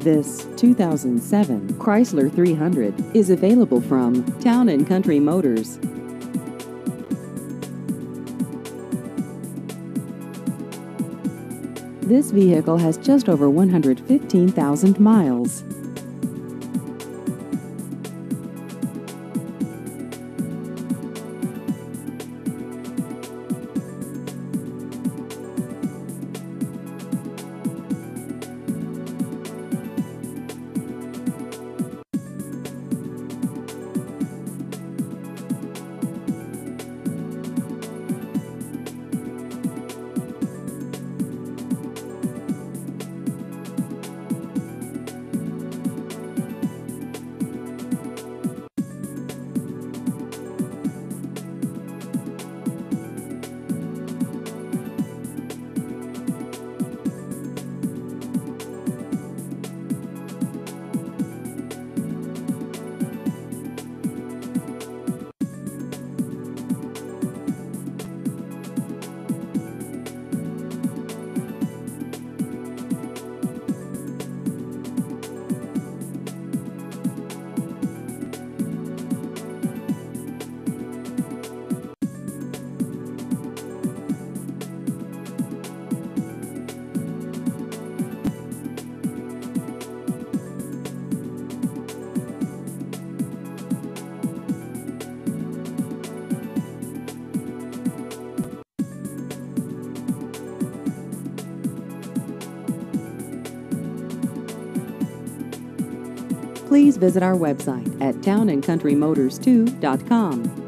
This 2007 Chrysler 300 is available from Town & Country Motors. This vehicle has just over 115,000 miles. Please visit our website at townandcountrymotors2.com.